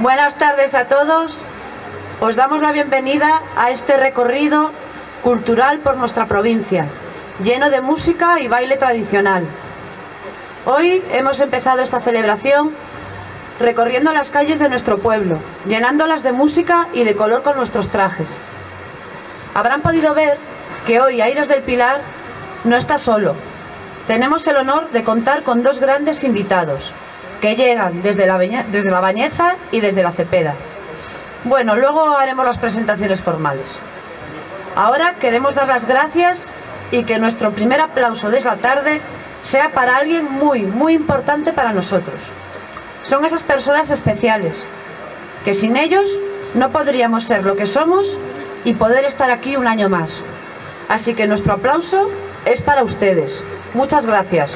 Buenas tardes a todos. Os damos la bienvenida a este recorrido cultural por nuestra provincia, lleno de música y baile tradicional. Hoy hemos empezado esta celebración recorriendo las calles de nuestro pueblo, llenándolas de música y de color con nuestros trajes. Habrán podido ver que hoy Aires del Pilar no está solo. Tenemos el honor de contar con dos grandes invitados que llegan desde la Bañeza y desde la Cepeda. Bueno, luego haremos las presentaciones formales. Ahora queremos dar las gracias y que nuestro primer aplauso de esta tarde sea para alguien muy importante para nosotros. Son esas personas especiales, que sin ellos no podríamos ser lo que somos y poder estar aquí un año más. Así que nuestro aplauso es para ustedes. Muchas gracias.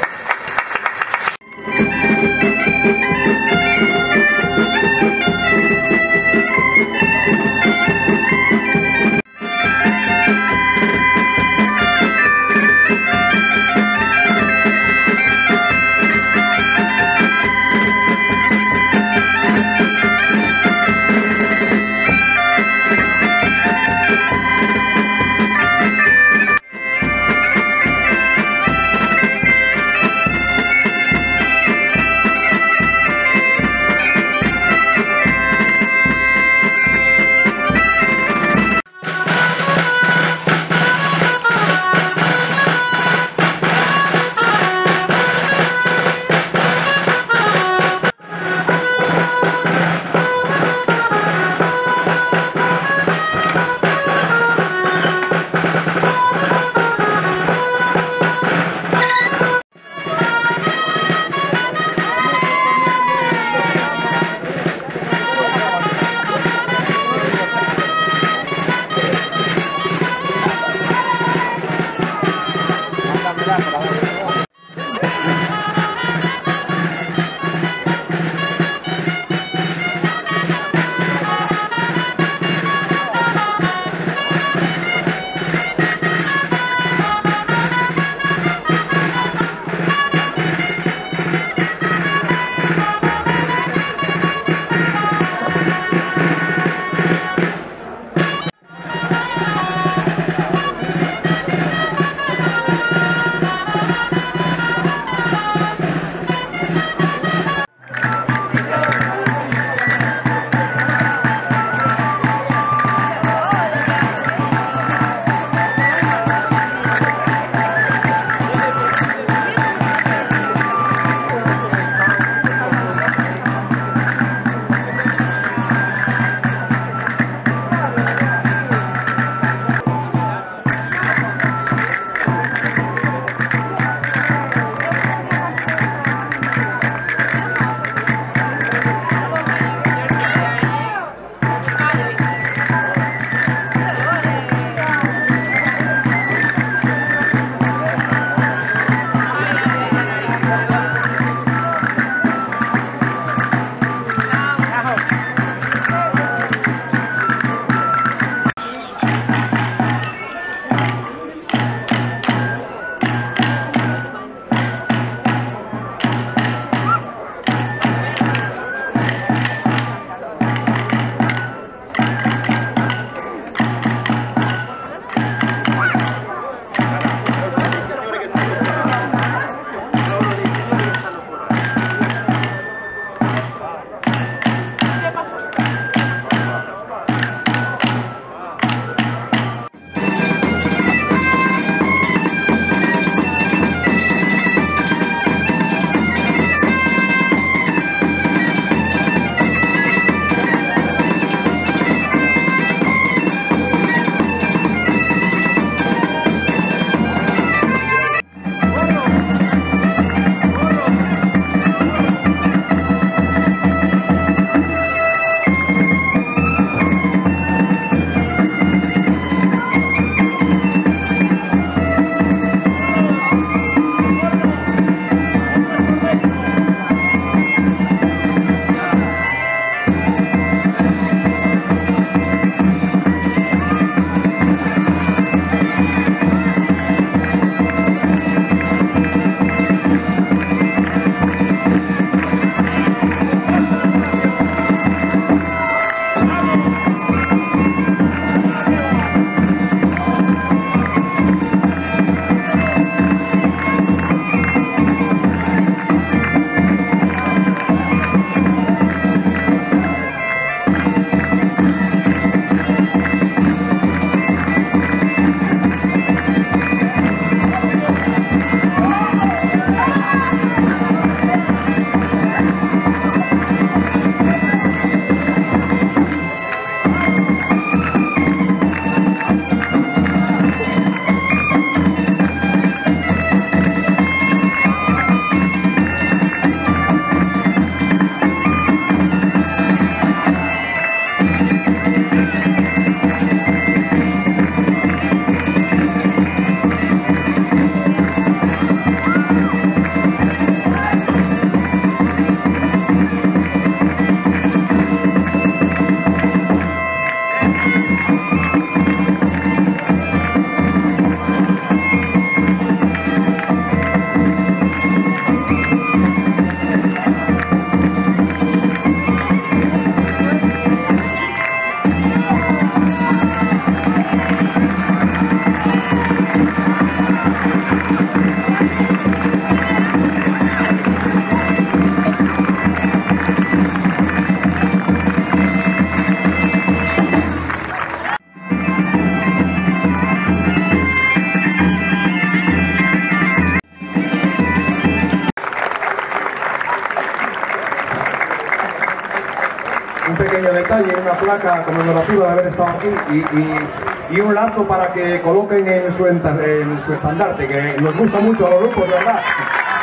un pequeño detalle, una placa conmemorativa de haber estado aquí y un lazo para que coloquen en su estandarte, que nos gusta mucho a los grupos, ¿verdad?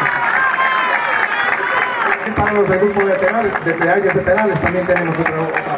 Para los del grupo de Aires de Penales también tenemos otra